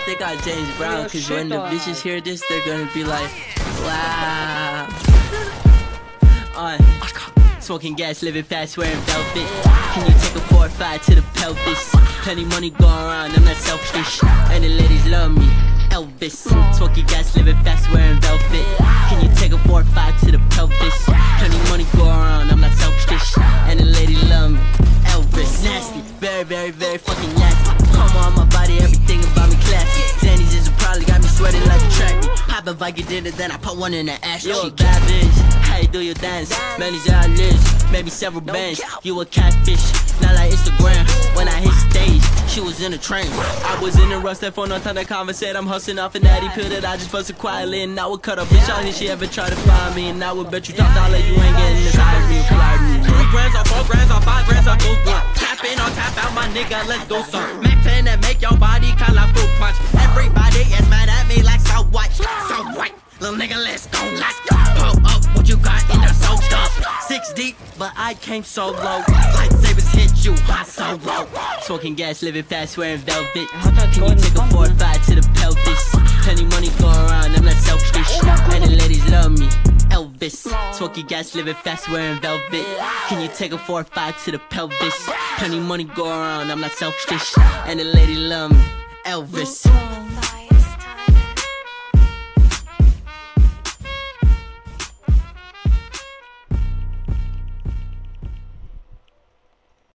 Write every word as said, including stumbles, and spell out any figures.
think I'm James Brown, cause when the bitches hear this, they're gonna be like, wow. On smoking gas, living fast, wearing velvet. Can you take a four or five to the pelvis? Plenty money going around, I'm not selfish, and the ladies love me. Elvis, smoking gas, living fast, wearing velvet. Can you take a four or five to the pelvis? Plenty money going around, I'm not selfish, and the ladies love me. Elvis, nasty, very, very, very fucking nasty. Come on my body, everything about me classy. Zannies is probably got me sweating like a track. Pop a Viking dinner, then I put one in the ass. You a bad bitch, how you do your dance? Many dollars, maybe several bands. You a catfish, not like Instagram. When I hit stage, she was in a train. I was in a rush, that phone on time to conversate. I'm hustling off a natty pill that I just busted quietly. And I would cut a bitch out if she ever try to find me. And I would bet you top dollar you ain't getting this out of me. Three grands or four grands or five grands or two blunt. Tap in or tap out, my nigga, let's do some Mac ten that make your body call a fruit punch. Everybody is mad at me like so white, so white. Little nigga, let's go, let's go. Pull up what you got in the soul stuff. Six deep, but I came so low. Lightsabers hit you, hot so low. Smoking gas, living fast, wearing velvet. Can you take a four or five to the pelvis? Plenty money going around, I'm not selfish, and the ladies love me. Elvis, smoking gas, living fast, wearing velvet. Can you take a four or five to the pelvis? Plenty money going around, I'm not selfish, and the lady love me. Elvis,